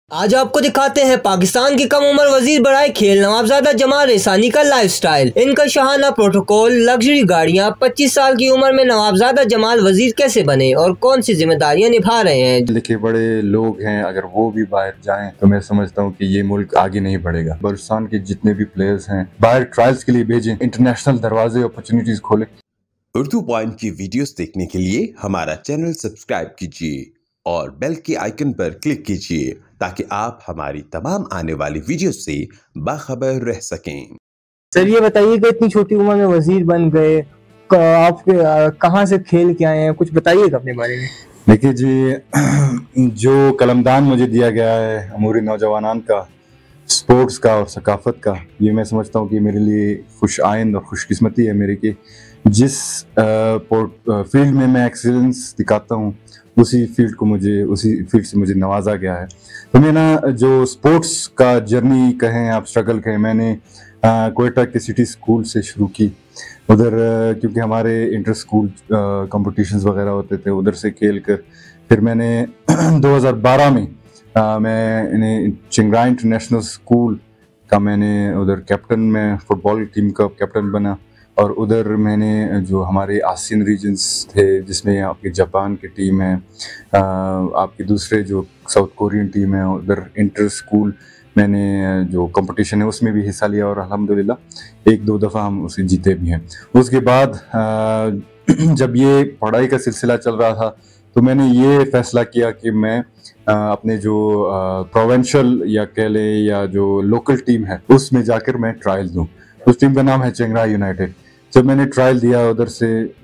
आज आपको दिखाते हैं पाकिस्तान की कम उम्र वजीर बराए खेल नवाबजादा जमाल रेसानी का लाइफस्टाइल। इनका शाहाना प्रोटोकॉल, लग्जरी गाड़ियां, 25 साल की उम्र में नवाबजादा जमाल वजीर कैसे बने और कौन सी जिम्मेदारियां निभा रहे हैं। लिखे बड़े लोग हैं, अगर वो भी बाहर जाएं तो मैं समझता हूं कि ये मुल्क आगे नहीं बढ़ेगा। बलूचिस्तान के जितने भी प्लेयर्स हैं बाहर ट्रायल्स के लिए भेजें, इंटरनेशनल दरवाजे अपॉर्चुनिटीज खोले। उर्दू पॉइंट की वीडियोस देखने के लिए हमारा चैनल सब्सक्राइब कीजिए और बेल के आइकन पर क्लिक कीजिए ताकि आप हमारी तमाम आने वाली वीडियो से बाखबर रह सकें। सर ये बताइएगा, इतनी छोटी उम्र में वजीर बन गए, आप कहाँ से खेल के आए हैं, कुछ बताइएगा अपने बारे में। देखिए जी, जो कलमदान मुझे दिया गया है अमूरी नौजवानान का, स्पोर्ट्स का और सकाफत का, ये मैं समझता हूँ कि मेरे लिए खुश आइंद और खुशकिस्मती है मेरी कि जिस फील्ड में मैं एक्सीलेंस दिखाता हूँ उसी फील्ड से मुझे नवाजा गया है। तो मेरा जो स्पोर्ट्स का जर्नी कहें, आप स्ट्रगल कहें, मैंने कोयटा के सिटी स्कूल से शुरू की। उधर क्योंकि हमारे इंटर स्कूल कॉम्पिटिशन्स वगैरह होते थे, उधर से खेल कर फिर मैंने 2012 में मैंने चिंगराई इंटरनेशनल स्कूल का मैंने उधर कैप्टन में फुटबॉल टीम का कैप्टन बना। और उधर मैंने जो हमारे आसियान रीजन्स थे जिसमें आपकी जापान की टीम है, आपकी दूसरे जो साउथ कोरियन टीम है, उधर इंटर स्कूल मैंने जो कंपटीशन है उसमें भी हिस्सा लिया और अल्हम्दुलिल्लाह 1-2 दफ़ा हम उसे जीते भी हैं। उसके बाद जब ये पढ़ाई का सिलसिला चल रहा था तो मैंने ये फैसला किया कि मैं अपने जो प्रोविंशियल या कह लें या जो लोकल टीम है उसमें जाकर मैं ट्रायल दूं। उस टीम का नाम है चिंगराई यूनाइटेड। जब मैंने ट्रायल दिया उधर से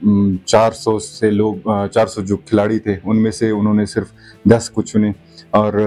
400 जो खिलाड़ी थे उनमें से उन्होंने सिर्फ 10 को चुने और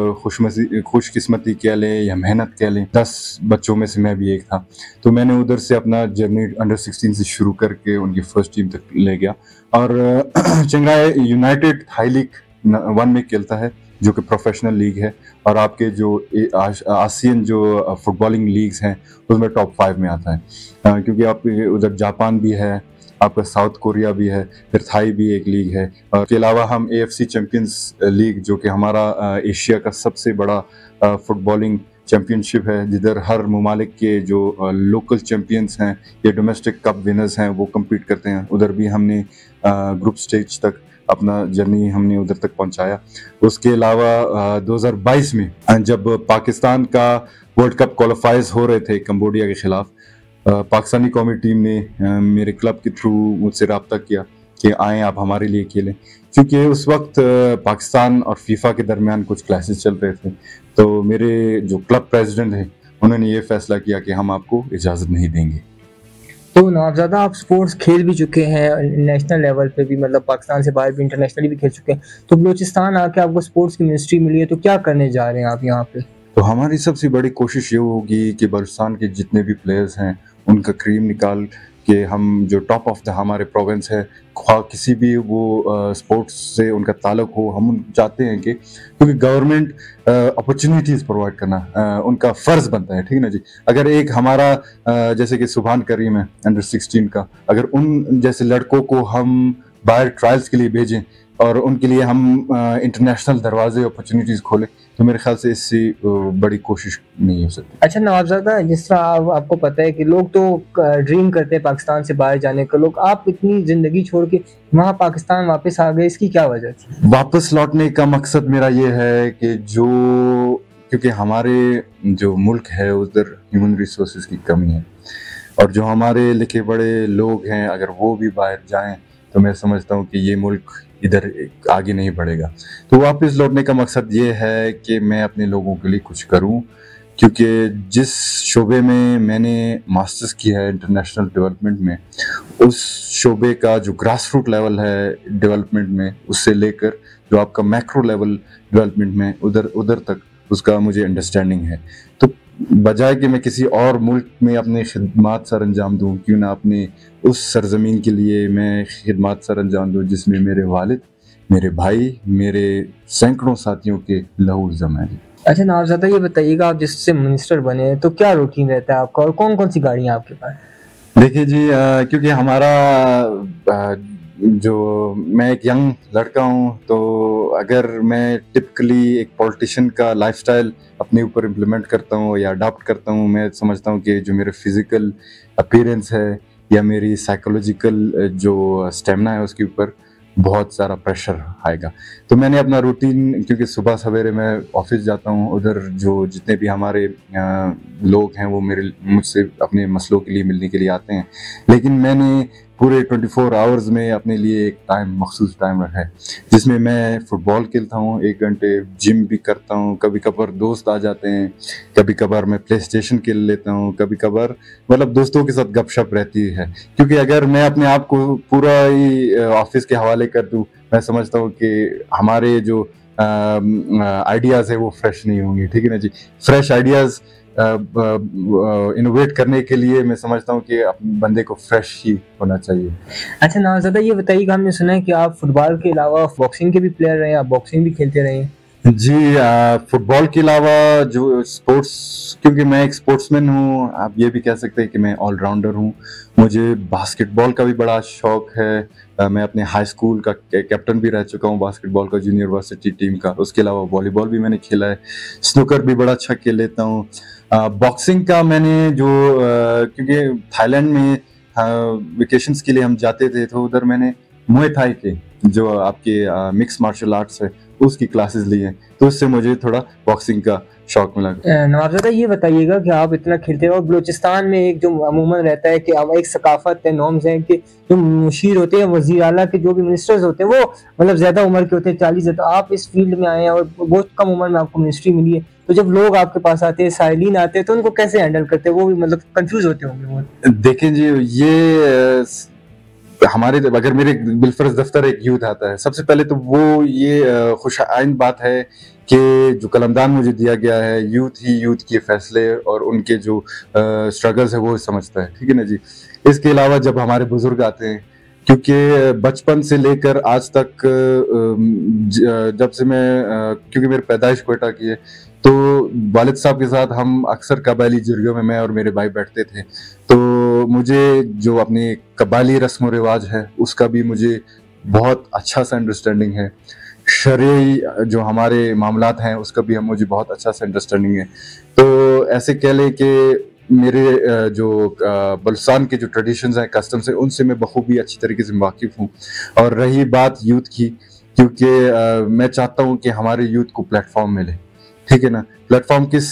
खुशकिस्मती कह लें या मेहनत कह लें, 10 बच्चों में से मैं भी एक था। तो मैंने उधर से अपना जर्नी अंडर 16 से शुरू करके उनकी फर्स्ट टीम तक ले गया। और चिंगराई यूनाइटेड हाई लीग 1 में खेलता है जो कि प्रोफेशनल लीग है, और आपके जो आसियन जो फुटबॉलिंग लीग्स हैं उसमें टॉप 5 में आता है। क्योंकि आपके उधर जापान भी है, आपका साउथ कोरिया भी है, फिर थाई भी एक लीग है, और इसके अलावा हम AFC चैम्पियंस लीग जो कि हमारा एशिया का सबसे बड़ा फुटबॉलिंग चैम्पियनशिप है, जिधर हर ममालिक के जो लोकल चैम्पियंस हैं या डोमेस्टिक कप विनर्स हैं वो कम्पीट करते हैं। उधर भी हमने ग्रुप स्टेज तक अपना जर्नी हमने उधर तक पहुंचाया। उसके अलावा 2022 में जब पाकिस्तान का वर्ल्ड कप क्वालिफाइज हो रहे थे कंबोडिया के खिलाफ, पाकिस्तानी कौमी टीम ने मेरे क्लब के थ्रू मुझसे रब्ता किया कि आएँ आप हमारे लिए खेलें, क्योंकि उस वक्त पाकिस्तान और फीफा के दरमियान कुछ क्लैशेस चल रहे थे। तो मेरे जो क्लब प्रेसिडेंट हैं उन्होंने ये फैसला किया कि हम आपको इजाज़त नहीं देंगे। तो नवाबजादा आप स्पोर्ट्स खेल भी चुके हैं नेशनल लेवल पे भी, मतलब पाकिस्तान से बाहर भी इंटरनेशनली भी खेल चुके हैं, तो बलूचिस्तान आके आपको स्पोर्ट्स की मिनिस्ट्री मिली है, तो क्या करने जा रहे हैं आप यहाँ पे? तो हमारी सबसे बड़ी कोशिश ये होगी कि बलूचिस्तान के जितने भी प्लेयर्स हैं उनका क्रीम निकाल के हम जो टॉप ऑफ द हमारे प्रोविंस है, किसी भी वो स्पोर्ट्स से उनका ताल्लुक हो, हम चाहते हैं कि क्योंकि गवर्नमेंट अपॉर्चुनिटीज़ प्रोवाइड करना उनका फ़र्ज़ बनता है, ठीक है ना जी। अगर एक हमारा जैसे कि सुभान करीम है अंडर 16 का, अगर उन जैसे लड़कों को हम बाहर ट्रायल्स के लिए भेजें और उनके लिए हम इंटरनेशनल दरवाजे अपॉर्चुनिटीज़ खोलें, तो मेरे ख्याल से इससे बड़ी कोशिश नहीं हो सकती। अच्छा नवाबजादा, जिस तरह आपको पता है कि लोग तो ड्रीम करते हैं पाकिस्तान से बाहर जाने का, लोग आप इतनी ज़िंदगी छोड़ के वहाँ पाकिस्तान वापस आ गए, इसकी क्या वजह थी? वापस लौटने का मकसद मेरा ये है कि क्योंकि हमारे जो मुल्क है उधर ह्यूमन रिसोर्सेज की कमी है, और जो हमारे लिखे बड़े लोग हैं अगर वो भी बाहर जाएं तो मैं समझता हूँ कि ये मुल्क इधर आगे नहीं बढ़ेगा। तो वापस लौटने का मकसद ये है कि मैं अपने लोगों के लिए कुछ करूँ, क्योंकि जिस शोबे में मैंने मास्टर्स किया है इंटरनेशनल डेवलपमेंट में, उस शोबे का जो ग्रास रूट लेवल है डेवलपमेंट में, उससे लेकर जो आपका मैक्रो लेवल डेवलपमेंट में उधर तक उसका मुझे अंडरस्टैंडिंग है। तो बजाय कि मैं किसी और मुल्क में अपने खिदमात सर अंजाम दूँ, क्यों ना अपने उस सरजमीन के लिए मैं खिदमात सर अंजाम दूँ जिसमें मेरे वालिद, मेरे भाई, मेरे सैकड़ों साथियों के लहू जमा है। अच्छा नवाबजादा, ये बताइएगा, आप जिससे मिनिस्टर बने तो क्या रूटीन रहता है आपका और कौन कौन सी गाड़ियाँ आपके पास? देखिए जी, क्योंकि हमारा जो मैं एक यंग लड़का हूँ, तो अगर मैं टिपिकली एक पॉलिटिशियन का लाइफस्टाइल अपने ऊपर इम्प्लीमेंट करता हूँ या अडॉप्ट करता हूँ, मैं समझता हूँ कि जो मेरे फिजिकल अपीयरेंस है या मेरी साइकोलॉजिकल जो स्टेमिना है उसके ऊपर बहुत सारा प्रेशर आएगा। तो मैंने अपना रूटीन, क्योंकि सुबह सवेरे मैं ऑफिस जाता हूँ, उधर जो जितने भी हमारे लोग हैं वो मुझसे अपने मसलों के लिए मिलने के लिए आते हैं, लेकिन मैंने पूरे 24 आवर्स में अपने लिए एक मखसूस टाइम रखा है जिसमें मैं फुटबॉल खेलता हूँ 1 घंटे, जिम भी करता हूँ, कभी कभार दोस्त आ जाते हैं, कभी कभार मैं प्ले स्टेशन खेल लेता हूँ, कभी कभार मतलब दोस्तों के साथ गपशप रहती है। क्योंकि अगर मैं अपने आप को पूरा ही ऑफिस के हवाले कर दूँ, मैं समझता हूँ कि हमारे जो आइडियाज़ है वो फ्रेश नहीं होंगे। ठीक है ना जी। फ्रेश आइडियाज़ इनोवेट करने के लिए मैं समझता हूँ कि बंदे को फ्रेश ही होना चाहिए। अच्छा नवाज़ादा, ये बताइएगा, हमने सुना है कि आप फुटबॉल के अलावा बॉक्सिंग के भी प्लेयर रहे हैं, आप बॉक्सिंग भी खेलते रहे हैं। जी, फुटबॉल के अलावा जो स्पोर्ट्स, क्योंकि मैं एक स्पोर्ट्समैन हूँ, आप ये भी कह सकते हैं कि मैं ऑलराउंडर हूँ। मुझे बास्केटबॉल का भी बड़ा शौक है। मैं अपने हाई स्कूल का कैप्टन भी रह चुका हूँ बास्केटबॉल का, जूनियर वर्सिटी टीम का। उसके अलावा वॉलीबॉल भी मैंने खेला है, स्नूकर भी बड़ा अच्छा खेल लेता हूँ। बॉक्सिंग का मैंने जो क्योंकि थाईलैंड में वेकेशंस के लिए हम जाते थे, तो उधर मैंने मुए थाई के जो आपके मिक्स मार्शल आर्ट्स है उसकी क्लासेस ली हैं, तो उससे मुझे थोड़ा बॉक्सिंग का शौक मिला। नवाज़ादा, ये बताइएगा कि आप इतना खेलते हो और बलूचिस्तान में एक जो अमूमन रहता है कि अब एक सकाफत है, नॉर्म्स हैं कि जो मुशीर होते हैं, वज़ीर आला के जो भी मिनिस्टर्स होते हैं, वो मतलब ज़्यादा उम्र के होते हैं, 40 है। तो आप इस फील्ड में आए हैं और बहुत कम उम्र में आपको मिनिस्ट्री मिली है, तो जब लोग आपके पास आते हैं, साइलिन आते हैं, तो उनको कैसे हैंडल करते हैं? वो भी मतलब कंफ्यूज होते होंगे वो। देखें जी, ये हमारे अगर मेरे बिलफर्ज दफ्तर एक यूथ आता है, सबसे पहले तो वो ये खुश आइंद बात है कि जो कलमदान मुझे दिया गया है, यूथ ही यूथ के फैसले और उनके जो स्ट्रगल्स है वो समझता है। ठीक है ना जी। इसके अलावा जब हमारे बुजुर्ग आते हैं, क्योंकि बचपन से लेकर आज तक जब से मैं क्योंकि मेरी पैदाइश क्वेटा की है, तो वालिद साहब के साथ हम अक्सर कबायली जिरगों में मैं और मेरे भाई बैठते थे। तो मुझे जो अपने कबायली रस्म व रिवाज है उसका भी मुझे बहुत अच्छा सा अंडरस्टैंडिंग है। शरई जो हमारे मामलात हैं उसका भी मुझे बहुत अच्छा सा अंडरस्टैंडिंग है। तो ऐसे कह लें कि मेरे जो बलूचिस्तान के जो ट्रेडिशंस हैं, कस्टम्स हैं, उनसे मैं बखूबी अच्छी तरीके से वाकिफ़ हूँ। और रही बात यूथ की, क्योंकि मैं चाहता हूँ कि हमारे यूथ को प्लेटफॉर्म मिले। ठीक है ना। प्लेटफॉर्म किस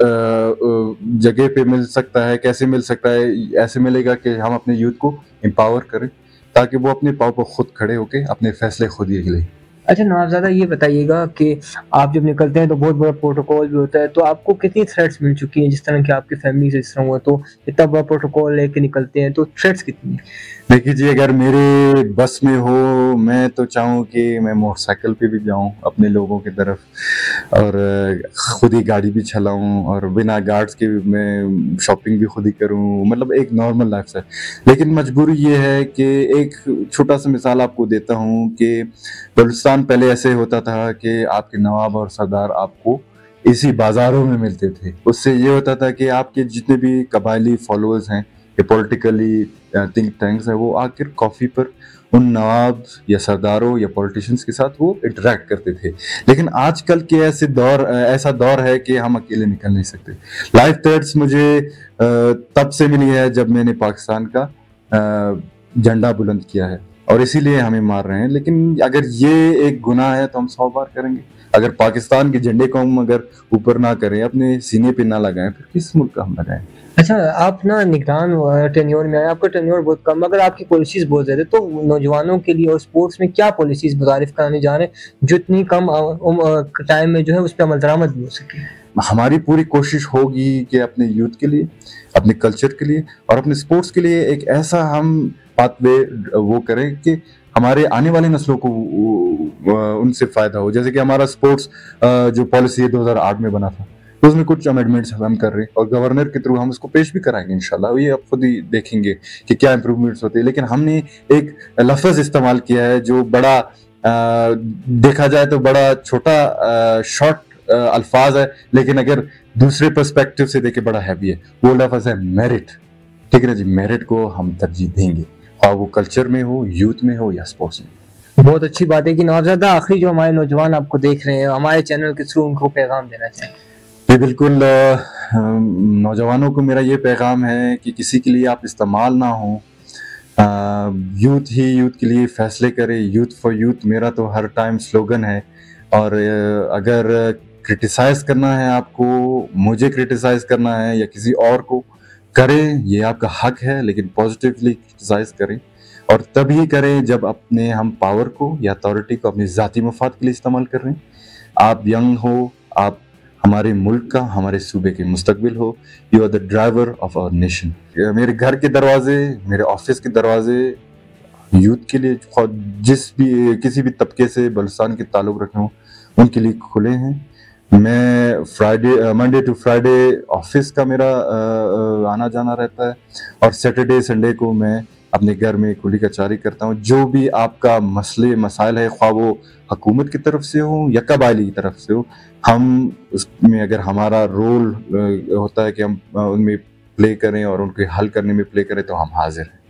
जगह पे मिल सकता है, कैसे मिल सकता है? ऐसे मिलेगा कि हम अपने यूथ को एम्पावर करें ताकि वो अपने पाँव पर खुद खड़े होकर अपने फैसले खुद ही लें। अच्छा नवाज़ादा, ये बताइएगा कि आप जब निकलते हैं तो बहुत बड़ा प्रोटोकॉल भी होता है, तो आपको कितनी थ्रेट्स मिल चुकी हैं? जिस तरह की आपकी फैमिली से इस तरह हुआ, तो इतना बड़ा प्रोटोकॉल लेके निकलते हैं, तो थ्रेट्स कितनी? देखिए जी, अगर मेरे बस में हो, मैं तो चाहूँ कि मैं मोटरसाइकिल पे भी जाऊँ अपने लोगों की तरफ, और खुद ही गाड़ी भी चलाऊँ, और बिना गार्ड्स के मैं शॉपिंग भी खुद ही करूँ, मतलब एक नॉर्मल लाइफ से। लेकिन मजबूरी ये है कि एक छोटा सा मिसाल आपको देता हूँ कि बलूचिस्तान पहले ऐसे होता था कि आपके नवाब और सरदार आपको इसी बाज़ारों में मिलते थे। उससे ये होता था कि आपके जितने भी कबायली फॉलोअर्स हैं या पॉलिटिकली थिंक टैंक्स हैं, वो आकर कॉफ़ी पर उन नवाब या सरदारों या पॉलिटिशियंस के साथ वो इंटरेक्ट करते थे। लेकिन आजकल के ऐसा दौर है कि हम अकेले निकल नहीं सकते। लाइफ थ्रेट्स मुझे तब से मिली है जब मैंने पाकिस्तान का झंडा बुलंद किया है, और इसीलिए हमें मार रहे हैं। लेकिन अगर ये एक गुनाह है तो हम 100 बार करेंगे। अगर पाकिस्तान के झंडे को हम अगर ऊपर ना करें, अपने सीने पे ना लगाएं, फिर किस मुल्क का हम लगाएं? अच्छा, आप ना निगरान टेन्योर में आए, आपका टेन्योर बहुत कम, मगर आपकी पॉलिसीज बहुत ज़्यादा। तो नौजवानों के लिए और स्पोर्ट्स में क्या पॉलिसीज मुतारिफ कराने जा रहे हैं जो इतनी कम टाइम में जो है उस पर अमल दरामद भी हो सके? हमारी पूरी कोशिश होगी कि अपने यूथ के लिए, अपने कल्चर के लिए और अपने स्पोर्ट्स के लिए एक ऐसा हम पाथवे वो करें कि हमारे आने वाली नस्लों को उनसे फ़ायदा हो। जैसे कि हमारा स्पोर्ट्स जो पॉलिसी 2008 में बना था, तो उसमें कुछ अमेंडमेंट्स हम कर रहे हैं और गवर्नर के थ्रू हम उसको पेश भी कराएंगे इंशाल्लाह। ये आप खुद ही देखेंगे कि क्या इंप्रूवमेंट्स होते हैं। लेकिन हमने एक लफ्ज़ इस्तेमाल किया है जो बड़ा देखा जाए तो बड़ा छोटा शॉर्ट अल्फाज है, लेकिन अगर दूसरे पर्सपेक्टिव से देखे बड़ा हैवी है। वो लफ्ज़ है मेरिट। ठीक है ना जी। मेरिट को हम तरजीह देंगे, वो कल्चर में हो, यूथ में हो या स्पोर्ट्स में। बहुत अच्छी बात है कि नवाबजादा आखिरी जो हमारे नौजवान आपको देख रहे हैं, हमारे चैनल के थ्रू उनको पैगाम देना चाहिए। जी बिल्कुल, नौजवानों को मेरा ये पैगाम है कि किसी के लिए आप इस्तेमाल ना हो, यूथ ही यूथ के लिए फैसले करे। यूथ फॉर यूथ मेरा तो हर टाइम स्लोगन है। और अगर क्रिटिसाइज करना है आपको, मुझे क्रिटिसाइज करना है या किसी और को, करें, ये आपका हक है, लेकिन पॉजिटिवली क्रिटिसाइज करें। और तभी करें जब अपने हम पावर को या अथॉरिटी को अपनी ज़ाती मफाद के लिए इस्तेमाल कर रहे हैं। आप यंग हो, आप हमारे मुल्क का, हमारे सूबे के मुस्तकबिल हो। You are the driver of our nation. मेरे घर के दरवाजे, मेरे ऑफिस के दरवाजे यूथ के लिए, किसी भी तबके से बलूचिस्तान के ताल्लुक रखे हों, उनके लिए खुले हैं। मैं मंडे टू फ्राइडे ऑफिस का मेरा आना जाना रहता है, और सैटरडे संडे को मैं अपने घर में कुली कचारी करता हूँ। जो भी आपका मसले मसाइल है, ख्वाह वो हुकूमत की तरफ से हो या कबायली की तरफ से हो, हम उसमें अगर हमारा रोल होता है कि हम उनमें प्ले करें और उनके हल करने में प्ले करें, तो हम हाजिर हैं।